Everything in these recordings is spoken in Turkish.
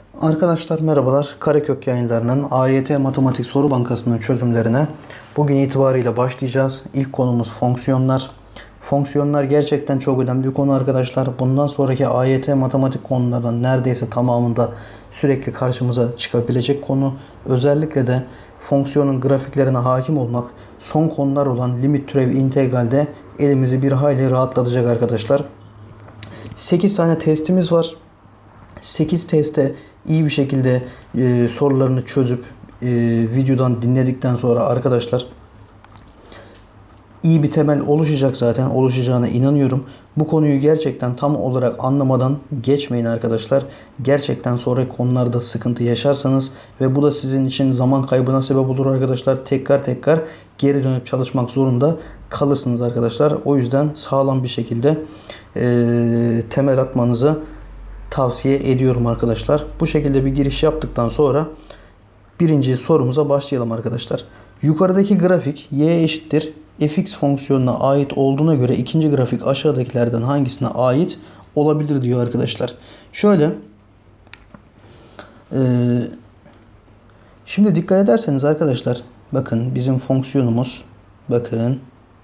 Arkadaşlar merhabalar. Karekök Yayınları'nın AYT Matematik Soru Bankası'nın çözümlerine bugün itibariyle başlayacağız. İlk konumuz fonksiyonlar. Fonksiyonlar gerçekten çok önemli bir konu arkadaşlar. Bundan sonraki AYT matematik konulardan neredeyse tamamında sürekli karşımıza çıkabilecek konu. Özellikle de fonksiyonun grafiklerine hakim olmak son konular olan limit, türev, integralde elimizi bir hayli rahatlatacak arkadaşlar. 8 tane testimiz var. 8 testte iyi bir şekilde sorularını çözüp videodan dinledikten sonra arkadaşlar iyi bir temel oluşacak, zaten oluşacağına inanıyorum. Bu konuyu gerçekten tam olarak anlamadan geçmeyin arkadaşlar. Gerçekten sonraki konularda sıkıntı yaşarsanız ve bu da sizin için zaman kaybına sebep olur arkadaşlar. Tekrar geri dönüp çalışmak zorunda kalırsınız arkadaşlar. O yüzden sağlam bir şekilde temel atmanızı tavsiye ediyorum arkadaşlar. Bu şekilde bir giriş yaptıktan sonra birinci sorumuza başlayalım arkadaşlar. Yukarıdaki grafik y eşittir fx fonksiyonuna ait olduğuna göre ikinci grafik aşağıdakilerden hangisine ait olabilir diyor arkadaşlar. Şöyle şimdi dikkat ederseniz arkadaşlar, bakın bizim fonksiyonumuz, bakın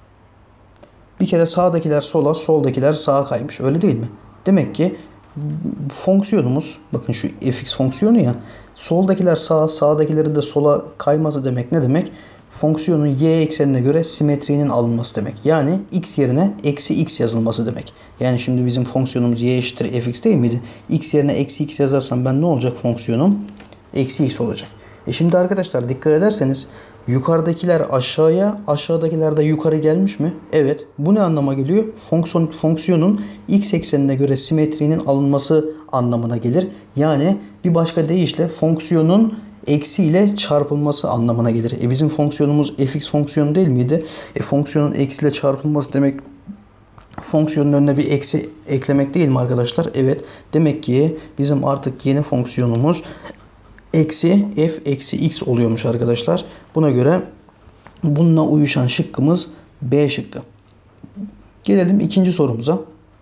bir kere sağdakiler sola, soldakiler sağa kaymış, öyle değil mi? Demek ki fonksiyonumuz, bakın şu fx fonksiyonu ya, soldakiler sağa, sağdakileri de sola kayması demek ne demek? Fonksiyonun y eksenine göre simetriğinin alınması demek. Yani x yerine eksi x yazılması demek. Yani şimdi bizim fonksiyonumuz y eşittir fx değil miydi? X yerine eksi x yazarsam ben ne olacak fonksiyonum? Eksi x olacak. Şimdi arkadaşlar dikkat ederseniz yukarıdakiler aşağıya, aşağıdakiler de yukarı gelmiş mi? Evet. Bu ne anlama geliyor? Fonksiyonun x eksenine göre simetriğinin alınması anlamına gelir. Yani bir başka deyişle fonksiyonun eksi ile çarpılması anlamına gelir. Bizim fonksiyonumuz fx fonksiyonu değil miydi? Fonksiyonun eksi ile çarpılması demek fonksiyonun önüne bir eksi eklemek değil mi arkadaşlar? Evet. Demek ki bizim artık yeni fonksiyonumuz eksi f eksi x oluyormuş arkadaşlar. Buna göre bununla uyuşan şıkkımız B şıkkı. Gelelim ikinci sorumuza.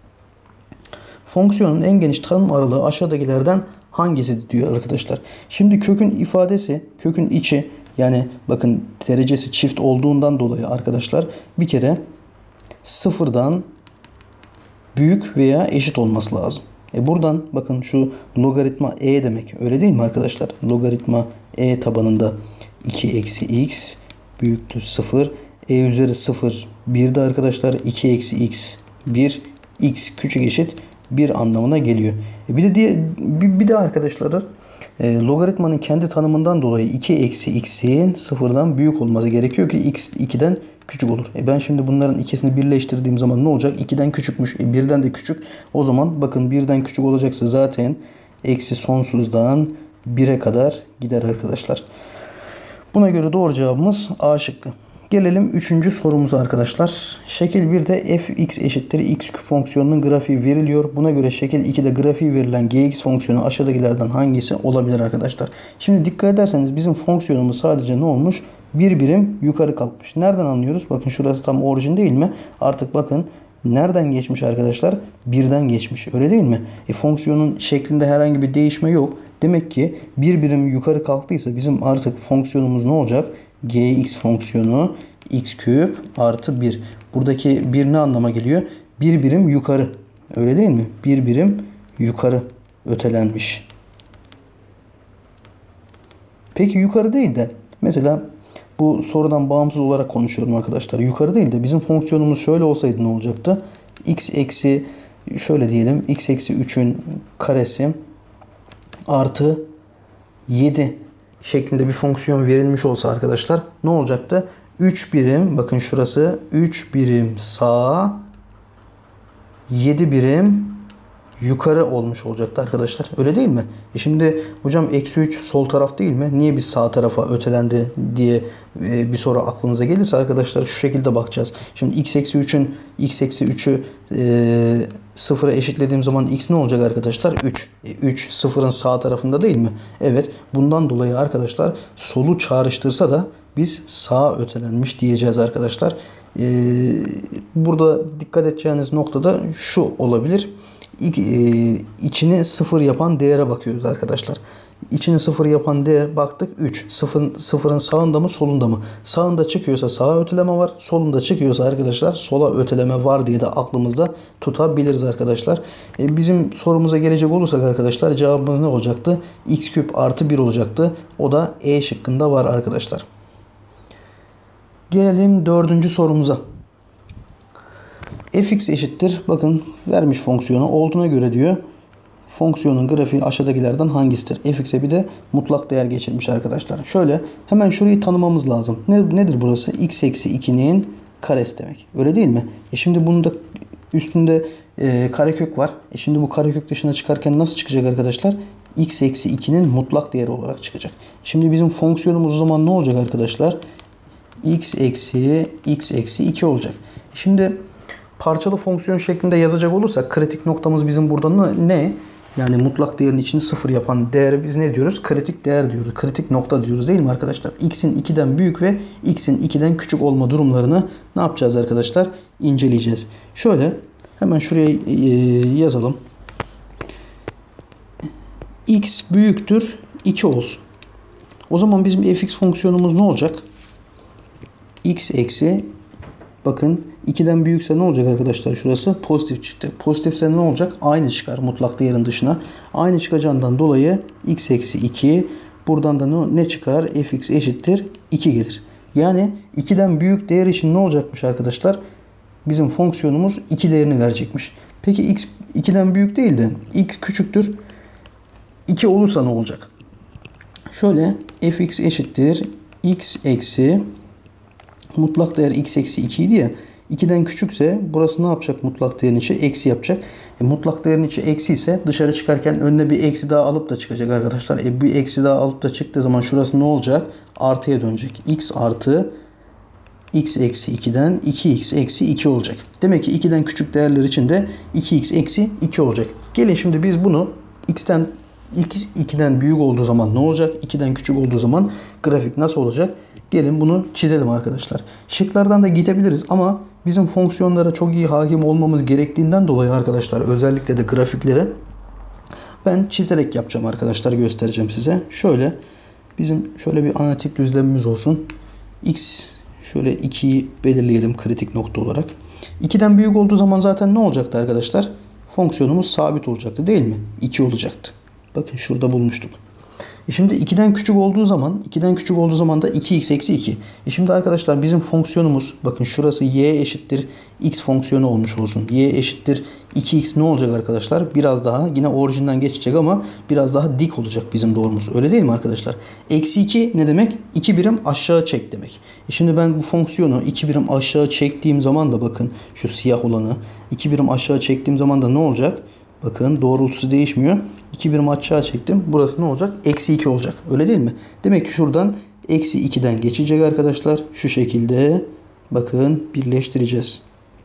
Fonksiyonun en geniş tanım aralığı aşağıdakilerden hangisidir diyor arkadaşlar. Şimdi kökün ifadesi, kökün içi, yani bakın derecesi çift olduğundan dolayı arkadaşlar bir kere sıfırdan büyük veya eşit olması lazım. Buradan bakın şu logaritma e demek, öyle değil mi arkadaşlar? Logaritma e tabanında 2 eksi x büyüktür 0. E üzeri 0 1'de arkadaşlar 2 eksi x 1, x küçük eşit 1 anlamına geliyor. Bir de arkadaşlar logaritmanın kendi tanımından dolayı 2 eksi x'in sıfırdan büyük olması gerekiyor ki x 2'den küçük olur. Ben şimdi bunların ikisini birleştirdiğim zaman ne olacak? 2'den küçükmüş. 1'den de küçük. O zaman bakın 1'den küçük olacaksa zaten eksi sonsuzdan 1'e kadar gider arkadaşlar. Buna göre doğru cevabımız A şıkkı. Gelelim 3. sorumuza arkadaşlar. Şekil 1'de fx eşittir x küp fonksiyonunun grafiği veriliyor. Buna göre şekil 2'de grafiği verilen gx fonksiyonu aşağıdakilerden hangisi olabilir arkadaşlar? Şimdi dikkat ederseniz bizim fonksiyonumuz sadece ne olmuş? Bir birim yukarı kalkmış. Nereden anlıyoruz? Bakın şurası tam orijin değil mi? Artık bakın nereden geçmiş arkadaşlar? Birden geçmiş. Öyle değil mi? Fonksiyonun şeklinde herhangi bir değişme yok. Demek ki bir birim yukarı kalktıysa bizim artık fonksiyonumuz ne olacak? Gx fonksiyonu x küp artı 1. Buradaki 1 ne anlama geliyor? Bir birim yukarı. Öyle değil mi? Bir birim yukarı ötelenmiş. Peki yukarı değil de mesela bu sorudan bağımsız olarak konuşuyorum arkadaşlar. Yukarı değil de bizim fonksiyonumuz şöyle olsaydı ne olacaktı? X eksi şöyle diyelim. X eksi 3'ün karesi artı 7 şeklinde bir fonksiyon verilmiş olsa arkadaşlar ne olacaktı? 3 birim, bakın şurası 3 birim sağa 7 birim yukarı olmuş olacaktı arkadaşlar. Öyle değil mi? Şimdi hocam eksi 3 sol taraf değil mi? Niye biz sağ tarafa ötelendi diye bir soru aklınıza gelirse arkadaşlar şu şekilde bakacağız. Şimdi x eksi 3'ü sıfıra eşitlediğim zaman x ne olacak arkadaşlar? 3. 3 sıfırın sağ tarafında değil mi? Evet. Bundan dolayı arkadaşlar solu çağrıştırsa da biz sağa ötelenmiş diyeceğiz arkadaşlar. Burada dikkat edeceğiniz noktada şu olabilir. içini 0 yapan değere bakıyoruz arkadaşlar. İçini 0 yapan değer baktık 3. Sıfırın sağında mı solunda mı? Sağında çıkıyorsa sağa öteleme var. Solunda çıkıyorsa arkadaşlar sola öteleme var diye de aklımızda tutabiliriz arkadaşlar. Bizim sorumuza gelecek olursak arkadaşlar cevabımız ne olacaktı? X küp artı 1 olacaktı. O da E şıkkında var arkadaşlar. Gelelim 4. sorumuza. Fx eşittir. Bakın vermiş fonksiyonu olduğuna göre diyor. Fonksiyonun grafiği aşağıdakilerden hangisidir? Fx'e bir de mutlak değer geçirmiş arkadaşlar. Şöyle hemen şurayı tanımamız lazım. Nedir burası? X eksi 2'nin karesi demek. Öyle değil mi? Şimdi bunun da üstünde karekök var. Şimdi bu karekök dışına çıkarken nasıl çıkacak arkadaşlar? X eksi 2'nin mutlak değeri olarak çıkacak. Şimdi bizim fonksiyonumuz o zaman ne olacak arkadaşlar? X eksi 2 olacak. Şimdi parçalı fonksiyon şeklinde yazacak olursak kritik noktamız bizim burada ne? Yani mutlak değerin içini 0 yapan değere biz ne diyoruz? Kritik değer diyoruz. Kritik nokta diyoruz değil mi arkadaşlar? X'in 2'den büyük ve X'in 2'den küçük olma durumlarını ne yapacağız arkadaşlar? İnceleyeceğiz. Şöyle hemen şuraya yazalım. X büyüktür 2 olsun. O zaman bizim fx fonksiyonumuz ne olacak? X eksi, bakın 2'den büyükse ne olacak arkadaşlar? Şurası pozitif çıktı. Pozitifse ne olacak? Aynı çıkar mutlak değerin dışına. Aynı çıkacağından dolayı x eksi 2. Buradan da ne çıkar? Fx eşittir 2 gelir. Yani 2'den büyük değer için ne olacakmış arkadaşlar? Bizim fonksiyonumuz 2 değerini verecekmiş. Peki x 2'den büyük değil de x küçüktür 2 olursa ne olacak? Şöyle fx eşittir x eksi, mutlak değer x eksi 2 idi ya. 2'den küçükse burası ne yapacak mutlak değerin içi? Eksi yapacak. Mutlak değerin içi eksi ise dışarı çıkarken önüne bir eksi daha alıp da çıkacak arkadaşlar. Bir eksi daha alıp da çıktığı zaman şurası ne olacak? Artıya dönecek. X artı x eksi 2'den 2x eksi 2 olacak. Demek ki 2'den küçük değerler için de 2x eksi 2 olacak. Gelin şimdi biz bunu x'ten 2'den büyük olduğu zaman ne olacak? 2'den küçük olduğu zaman grafik nasıl olacak? Gelin bunu çizelim arkadaşlar. Şıklardan da gidebiliriz ama bizim fonksiyonlara çok iyi hakim olmamız gerektiğinden dolayı arkadaşlar özellikle de grafiklere ben çizerek yapacağım arkadaşlar, göstereceğim size. Şöyle bizim şöyle bir analitik düzlemimiz olsun. X şöyle 2'yi belirleyelim kritik nokta olarak. 2'den büyük olduğu zaman zaten ne olacaktı arkadaşlar? Fonksiyonumuz sabit olacaktı değil mi? 2 olacaktı. Bakın şurada bulmuştuk. Şimdi 2'den küçük olduğu zaman da 2x eksi 2. Şimdi arkadaşlar bizim fonksiyonumuz, bakın şurası y eşittir x fonksiyonu olmuş olsun. Y eşittir 2x ne olacak arkadaşlar? Biraz daha yine orijinden geçecek ama biraz daha dik olacak bizim doğrumuz. Öyle değil mi arkadaşlar? Eksi 2 ne demek? 2 birim aşağı çek demek. Şimdi ben bu fonksiyonu 2 birim aşağı çektiğim zaman da bakın şu siyah olanı 2 birim aşağı çektiğim zaman da ne olacak? Bakın doğrultusu değişmiyor. 2 birim aşağı çektim. Burası ne olacak? Eksi 2 olacak. Öyle değil mi? Demek ki şuradan eksi 2'den geçecek arkadaşlar. Şu şekilde bakın birleştireceğiz.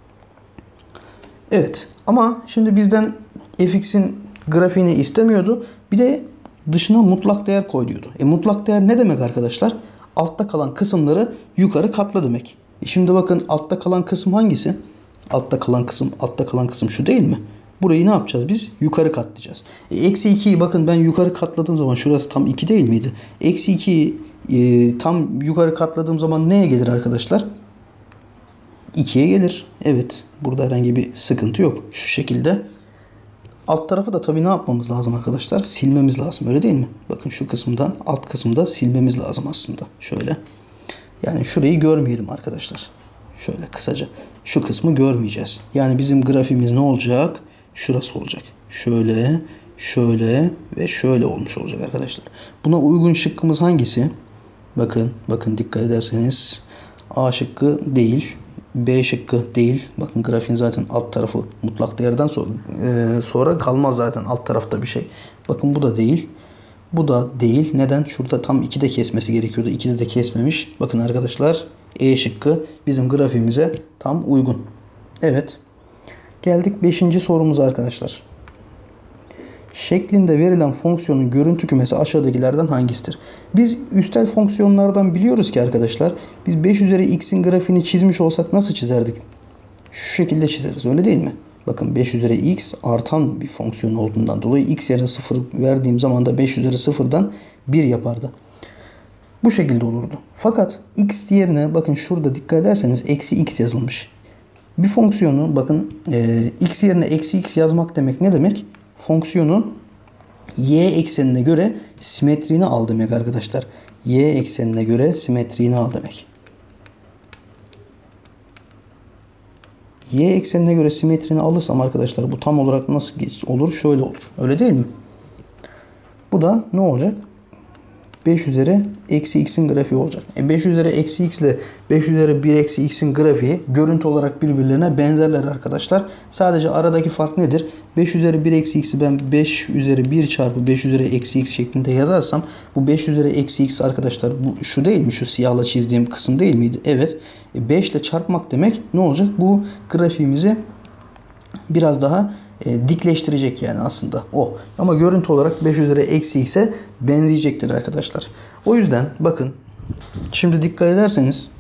Evet. Ama şimdi bizden fx'in grafiğini istemiyordu. Bir de dışına mutlak değer koy diyordu. Mutlak değer ne demek arkadaşlar? Altta kalan kısımları yukarı katla demek. Şimdi bakın altta kalan kısım hangisi? Altta kalan kısım şu değil mi? Burayı ne yapacağız biz? Yukarı katlayacağız. Eksi 2'yi bakın ben yukarı katladığım zaman şurası tam 2 değil miydi? Eksi 2'yi tam yukarı katladığım zaman neye gelir arkadaşlar? 2'ye gelir. Evet. Burada herhangi bir sıkıntı yok. Şu şekilde. Alt tarafı da tabii ne yapmamız lazım arkadaşlar? Silmemiz lazım. Öyle değil mi? Bakın şu kısımda, alt kısımda silmemiz lazım aslında. Şöyle. Yani şurayı görmeyelim arkadaşlar. Şöyle kısaca. Şu kısmı görmeyeceğiz. Yani bizim grafiğimiz ne olacak? Şurası olacak. Şöyle, şöyle ve şöyle olmuş olacak arkadaşlar. Buna uygun şıkkımız hangisi? Bakın dikkat ederseniz A şıkkı değil. B şıkkı değil. Bakın grafiğin zaten alt tarafı mutlak değerden sonra kalmaz zaten alt tarafta bir şey. Bakın bu da değil. Bu da değil. Neden? Şurada tam 2'de kesmesi gerekiyordu. 2'de de kesmemiş. Bakın arkadaşlar E şıkkı bizim grafiğimize tam uygun. Evet. Geldik 5. sorumuza arkadaşlar. Şeklinde verilen fonksiyonun görüntü kümesi aşağıdakilerden hangisidir? Biz üstel fonksiyonlardan biliyoruz ki arkadaşlar biz 5 üzeri x'in grafiğini çizmiş olsak nasıl çizerdik? Şu şekilde çizeriz öyle değil mi? Bakın 5 üzeri x artan bir fonksiyon olduğundan dolayı x yerine 0 verdiğim zaman da 5 üzeri 0'dan 1 yapardı. Bu şekilde olurdu. Fakat x yerine bakın şurada dikkat ederseniz eksi x yazılmış. Bir fonksiyonu bakın x yerine eksi x yazmak demek ne demek? Fonksiyonu y eksenine göre simetriğini al demek arkadaşlar. Y eksenine göre simetriğini al demek. Y eksenine göre simetrini alırsam arkadaşlar bu tam olarak nasıl olur? Şöyle olur. Öyle değil mi? Bu da ne olacak? 5 üzeri eksi x'in grafiği olacak. 5 üzeri eksi x ile 5 üzeri 1 eksi x'in grafiği görüntü olarak birbirlerine benzerler arkadaşlar. Sadece aradaki fark nedir? 5 üzeri 1 eksi x'i ben 5 üzeri 1 çarpı 5 üzeri eksi x şeklinde yazarsam bu 5 üzeri eksi x arkadaşlar bu şu değil mi? Şu siyahla çizdiğim kısım değil miydi? Evet. 5 ile çarpmak demek ne olacak? Bu grafiğimizi biraz daha dikleştirecek yani aslında o. Ama görüntü olarak 5 üzeri eksi x'e benzeyecektir arkadaşlar. O yüzden bakın şimdi dikkat ederseniz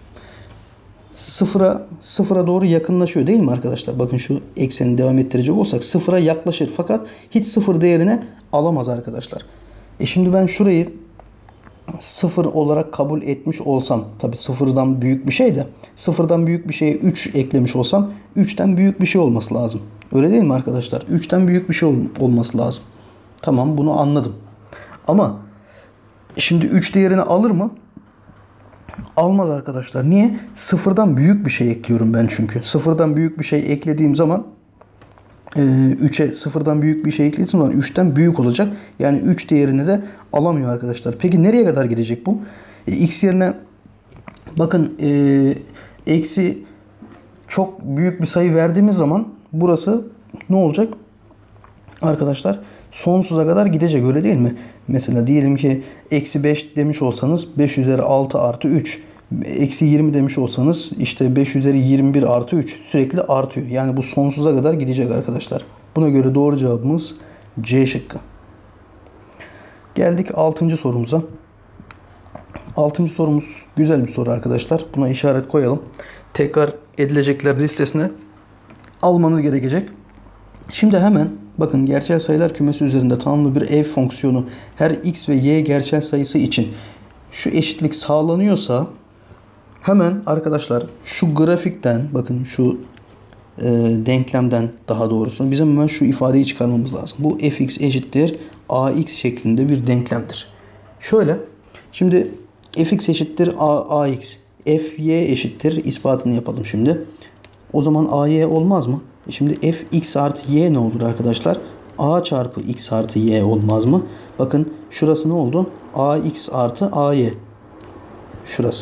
sıfıra doğru yakınlaşıyor değil mi arkadaşlar? Bakın şu ekseni devam ettirecek olsak sıfıra yaklaşır fakat hiç sıfır değerine alamaz arkadaşlar. Şimdi ben şurayı sıfır olarak kabul etmiş olsam tabi sıfırdan büyük bir şey de sıfırdan büyük bir şeye 3 eklemiş olsam 3'ten büyük bir şey olması lazım. Öyle değil mi arkadaşlar? 3'ten büyük bir şey olması lazım. Tamam bunu anladım. Ama şimdi 3 değerini alır mı? Almaz arkadaşlar. Niye? Sıfırdan büyük bir şey ekliyorum ben çünkü. Sıfırdan büyük bir şey eklediğim zaman 3'e sıfırdan büyük bir şey eklediğim zaman 3'ten büyük olacak. Yani 3 değerini de alamıyor arkadaşlar. Peki nereye kadar gidecek bu? X yerine bakın eksi çok büyük bir sayı verdiğimiz zaman burası ne olacak? Arkadaşlar sonsuza kadar gidecek öyle değil mi? Mesela diyelim ki eksi 5 demiş olsanız 5 üzeri 6 artı 3. Eksi 20 demiş olsanız işte 5 üzeri 21 artı 3 sürekli artıyor. Yani bu sonsuza kadar gidecek arkadaşlar. Buna göre doğru cevabımız C şıkkı. Geldik 6. sorumuza. 6. sorumuz güzel bir soru arkadaşlar. Buna işaret koyalım. Tekrar edilecekler listesine almanız gerekecek. Şimdi hemen bakın gerçel sayılar kümesi üzerinde tanımlı bir f fonksiyonu her x ve y gerçel sayısı için şu eşitlik sağlanıyorsa hemen arkadaşlar şu grafikten bakın şu denklemden daha doğrusu bizim hemen şu ifadeyi çıkarmamız lazım. Bu fx eşittir ax şeklinde bir denklemdir. Şöyle şimdi fx eşittir ax fy eşittir ispatını yapalım şimdi. O zaman ay olmaz mı? Şimdi fx artı y ne olur arkadaşlar? A çarpı x artı y olmaz mı? Bakın şurası ne oldu? Ax artı ay. Şurası.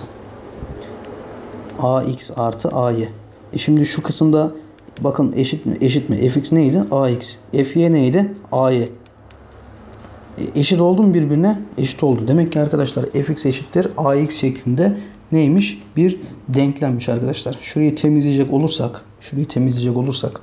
Ax artı ay. Şimdi şu kısımda bakın eşit mi? Eşit mi? Fx neydi? Ax. Fy neydi? ay. Eşit oldu mu birbirine? Eşit oldu. Demek ki arkadaşlar fx eşittir ax şeklinde neymiş? Bir denklemmiş arkadaşlar. Şurayı temizleyecek olursak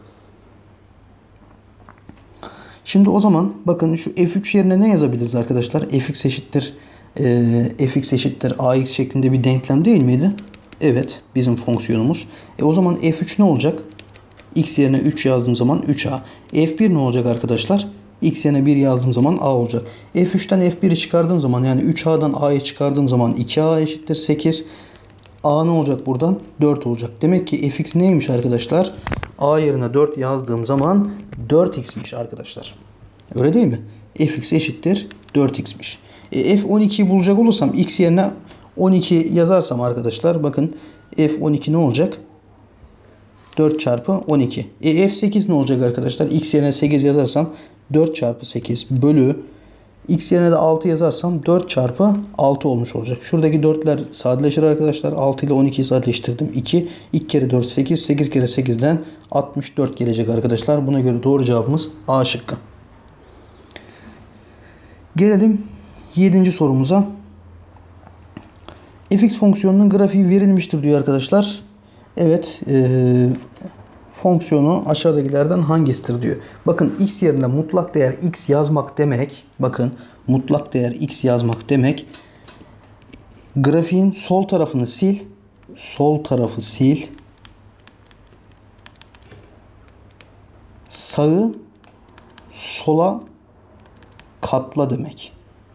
şimdi o zaman bakın şu f3 yerine ne yazabiliriz arkadaşlar? Fx eşittir ax şeklinde bir denklem değil miydi? Evet, bizim fonksiyonumuz. O zaman f3 ne olacak? X yerine 3 yazdığım zaman 3a. F1 ne olacak arkadaşlar? X yerine 1 yazdığım zaman a olacak. F3'ten F1'i çıkardığım zaman yani 3a'dan a'yı çıkardığım zaman 2a eşittir 8. A ne olacak buradan? 4 olacak. Demek ki fx neymiş arkadaşlar? A yerine 4 yazdığım zaman 4x'miş arkadaşlar. Öyle değil mi? Fx eşittir 4x'miş. F12'yi bulacak olursam x yerine 12 yazarsam arkadaşlar bakın F12 ne olacak? 4 çarpı 12. F8 ne olacak arkadaşlar? X yerine 8 yazarsam 4 çarpı 8 bölü x yerine de 6 yazarsam 4 çarpı 6 olmuş olacak. Şuradaki 4'ler sadeleşir arkadaşlar. 6 ile 12'yi sadeleştirdim. 2. 2 kere 4 8. 8 kere 8'den 64 gelecek arkadaşlar. Buna göre doğru cevabımız A şıkkı. Gelelim 7. sorumuza. Fx fonksiyonunun grafiği verilmiştir diyor arkadaşlar. Evet. Fonksiyonu aşağıdakilerden hangisidir diyor. Bakın x yerine mutlak değer x yazmak demek. Bakın mutlak değer x yazmak demek. Grafiğin sol tarafını sil. Sol tarafı sil. sağı sola katla demek.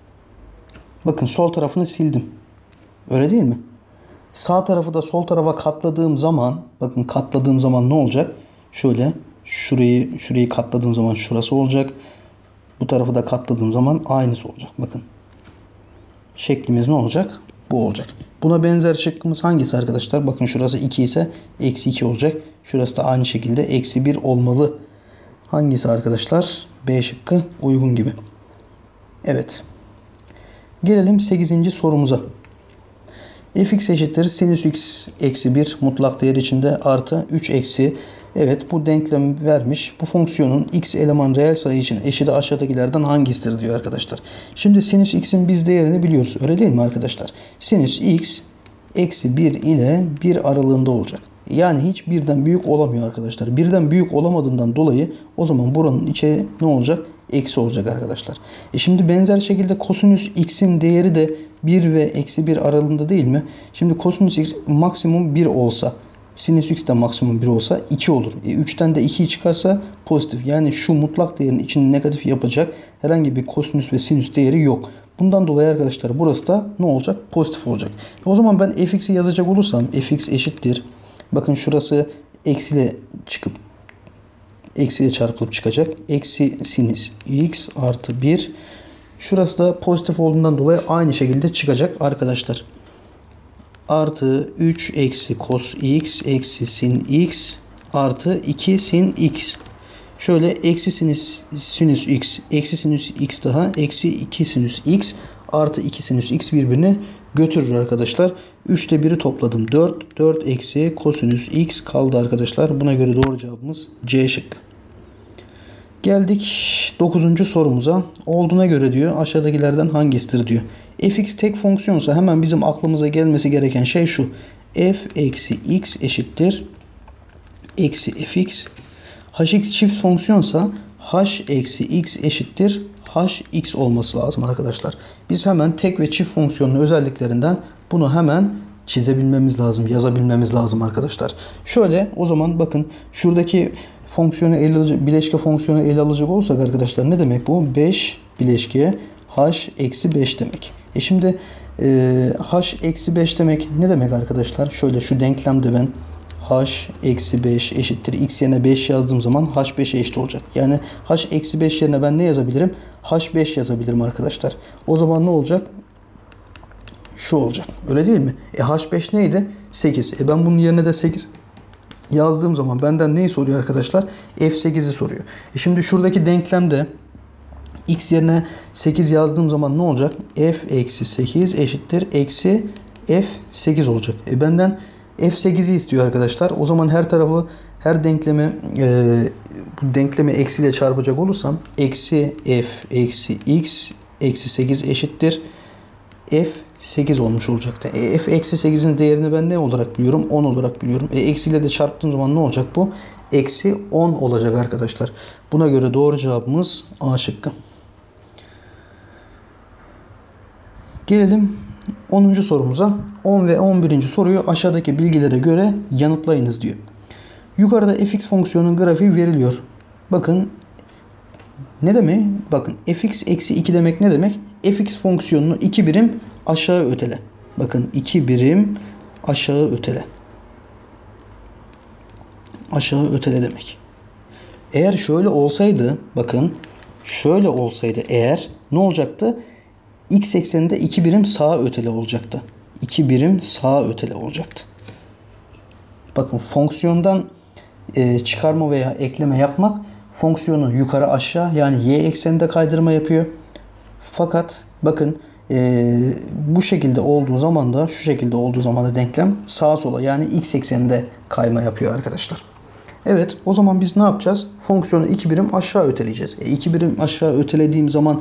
Bakın sol tarafını sildim. Öyle değil mi? Sağ tarafı da sol tarafa katladığım zaman, bakın katladığım zaman ne olacak? Şöyle şurayı katladığım zaman şurası olacak. Bu tarafı da katladığım zaman aynısı olacak. Bakın. Şeklimiz ne olacak? Bu olacak. Buna benzer şıkkımız hangisi arkadaşlar? Bakın şurası 2 ise eksi 2 olacak. Şurası da aynı şekilde eksi 1 olmalı. Hangisi arkadaşlar? B şıkkı uygun gibi. Evet. Gelelim 8. sorumuza. Fx eşittir sinüs x eksi 1 mutlak değer içinde artı 3 eksi. Evet, bu denklem vermiş. Bu fonksiyonun x eleman reel sayı için eşiti aşağıdakilerden hangisidir diyor arkadaşlar. Şimdi sinüs x'in biz değerini biliyoruz. Öyle değil mi arkadaşlar? Sinüs x eksi 1 ile 1 aralığında olacak. Yani hiç birden büyük olamıyor arkadaşlar. Birden büyük olamadığından dolayı o zaman buranın içi ne olacak? Eksi olacak arkadaşlar. Şimdi benzer şekilde kosinüs x'in değeri de 1 ve eksi 1 aralığında değil mi? Şimdi kosinüs x maksimum 1 olsa, sinüs x de maksimum 1 olsa 2 olur. 3'ten de 2'yi çıkarsa pozitif. Yani şu mutlak değerin içini negatif yapacak herhangi bir kosinüs ve sinüs değeri yok. Bundan dolayı arkadaşlar burası da ne olacak? Pozitif olacak. O zaman ben fx'i yazacak olursam fx eşittir. Bakın şurası eksiyle çıkıp eksiyle çarpılıp çıkacak. Eksi sinüs x artı 1. Şurası da pozitif olduğundan dolayı aynı şekilde çıkacak arkadaşlar. Artı 3 eksi cos x eksi sin x artı 2 sin x. Şöyle eksi sinüs x eksi sinüs x daha eksi 2 sinüs x artı 2 sinüs x birbirini götürür arkadaşlar. 3'te 1'i topladım 4. 4 eksi kosinüs x kaldı arkadaşlar. Buna göre doğru cevabımız C şıkkı. Geldik 9. sorumuza. Olduğuna göre diyor aşağıdakilerden hangisidir diyor. Fx tek fonksiyonsa hemen bizim aklımıza gelmesi gereken şey şu. F eksi x eşittir eksi fx. Hx çift fonksiyonsa h eksi x eşittir hx olması lazım arkadaşlar. Biz hemen tek ve çift fonksiyonun özelliklerinden bunu hemen çizebilmemiz lazım, yazabilmemiz lazım arkadaşlar. Şöyle o zaman bakın şuradaki fonksiyonu bileşke fonksiyonu ele alacak olursak arkadaşlar ne demek bu? 5 bileşke h eksi 5 demek. Şimdi h eksi 5 demek ne demek arkadaşlar? Şöyle şu denklemde ben h eksi 5 eşittir x yerine 5 yazdığım zaman h 5'e eşit olacak. Yani h eksi 5 yerine ben ne yazabilirim? h 5 yazabilirim arkadaşlar. O zaman ne olacak? Şu olacak. Öyle değil mi? H5 neydi? 8. Ben bunun yerine de 8 yazdığım zaman benden neyi soruyor arkadaşlar? F8'i soruyor. Şimdi şuradaki denklemde x yerine 8 yazdığım zaman ne olacak? F eksi 8 eşittir eksi F8 olacak. Benden F8'i istiyor arkadaşlar. O zaman her tarafı her denklemi eksiyle çarpacak olursam eksi F eksi x eksi 8 eşittir F8 olmuş olacaktı. F eksi 8'in değerini ben ne olarak biliyorum? 10 olarak biliyorum. Eksiyle de çarptığım zaman ne olacak bu? Eksi 10 olacak arkadaşlar. Buna göre doğru cevabımız A şıkkı. Gelelim 10. sorumuza. 10 ve 11. soruyu aşağıdaki bilgilere göre yanıtlayınız diyor. Yukarıda fx fonksiyonunun grafiği veriliyor. Bakın ne demek? Bakın fx eksi 2 demek ne demek? Fx fonksiyonunu 2 birim aşağı ötele. Bakın 2 birim aşağı ötele. Aşağı ötele demek. Eğer şöyle olsaydı, bakın şöyle olsaydı eğer ne olacaktı? X ekseninde 2 birim sağa ötele olacaktı. 2 birim sağa ötele olacaktı. Bakın fonksiyondan çıkarma veya ekleme yapmak fonksiyonu yukarı aşağı yani y ekseninde kaydırma yapıyor. Fakat bakın bu şekilde olduğu zaman da şu şekilde olduğu zaman da denklem sağa sola yani x ekseninde kayma yapıyor arkadaşlar. Evet o zaman biz ne yapacağız? Fonksiyonu 2 birim aşağı öteleyeceğiz. 2 birim aşağı ötelediğim zaman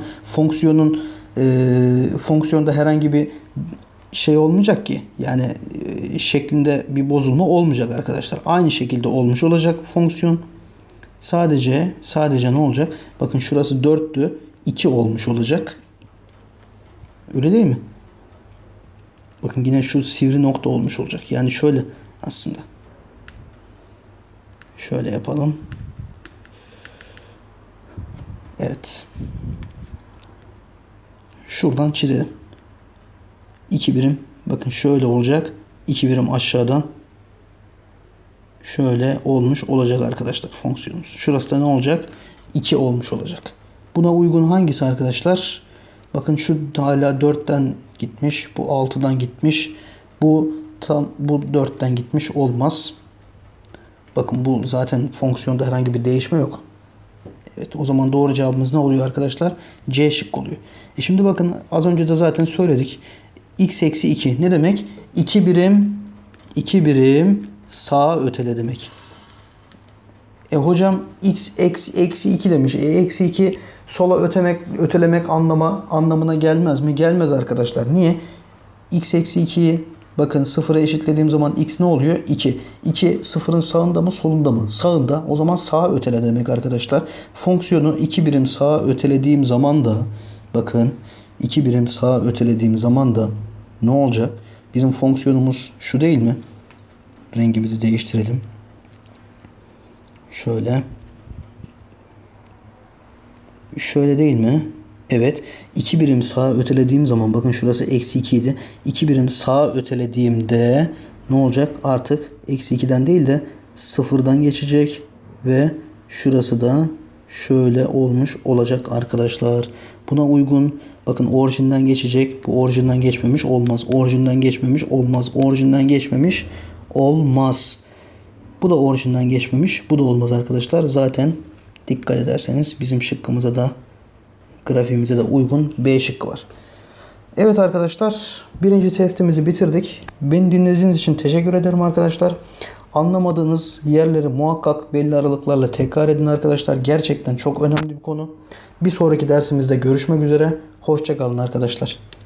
fonksiyonda herhangi bir şey olmayacak ki. Yani şeklinde bir bozulma olmayacak arkadaşlar. Aynı şekilde olmuş olacak fonksiyon. Sadece ne olacak? Bakın şurası 4'tü. 2 olmuş olacak. Öyle değil mi? Bakın yine şu sivri nokta olmuş olacak. Yani şöyle aslında. Şöyle yapalım. Evet. Şuradan çizelim. 2 birim. Bakın şöyle olacak. 2 birim aşağıdan şöyle olmuş olacak arkadaşlar fonksiyonumuz. Şurası da ne olacak? 2 olmuş olacak. Buna uygun hangisi arkadaşlar? Bakın şu hala 4'ten gitmiş. Bu 6'dan gitmiş. Bu 4'ten gitmiş olmaz. Bakın bu zaten fonksiyonda herhangi bir değişme yok. Evet, o zaman doğru cevabımız ne oluyor arkadaşlar? C şıkkı oluyor. Şimdi bakın az önce de zaten söyledik. X eksi 2 ne demek? 2 birim sağa ötele demek. Hocam x eksi 2 demiş. Eksi 2 sola ötelemek anlamına gelmez mi? Gelmez arkadaşlar. Niye? X eksi 2'yi bakın sıfıra eşitlediğim zaman x ne oluyor? 2. 2 sıfırın sağında mı solunda mı? Sağında. O zaman sağa ötele demek arkadaşlar. Fonksiyonu 2 birim sağa ötelediğim zaman da bakın 2 birim sağa ötelediğim zaman da ne olacak? Bizim fonksiyonumuz şu değil mi? Rengimizi değiştirelim. Şöyle. Şöyle değil mi? Evet. 2 birim sağa ötelediğim zaman bakın şurası eksi 2 idi. 2 birim sağa ötelediğimde ne olacak? Artık eksi 2'den değil de sıfırdan geçecek ve şurası da şöyle olmuş olacak arkadaşlar. Buna uygun bakın orijinden geçecek. Bu orijinden geçmemiş olmaz. Orijinden geçmemiş olmaz. Orijinden geçmemiş olmaz. Bu da orijinden geçmemiş. Bu da olmaz arkadaşlar. Zaten dikkat ederseniz bizim şıkkımıza da grafiğimize de uygun B şıkkı var. Evet arkadaşlar, birinci testimizi bitirdik. Beni dinlediğiniz için teşekkür ederim arkadaşlar. Anlamadığınız yerleri muhakkak belli aralıklarla tekrar edin arkadaşlar. Gerçekten çok önemli bir konu. Bir sonraki dersimizde görüşmek üzere. Hoşça kalın arkadaşlar.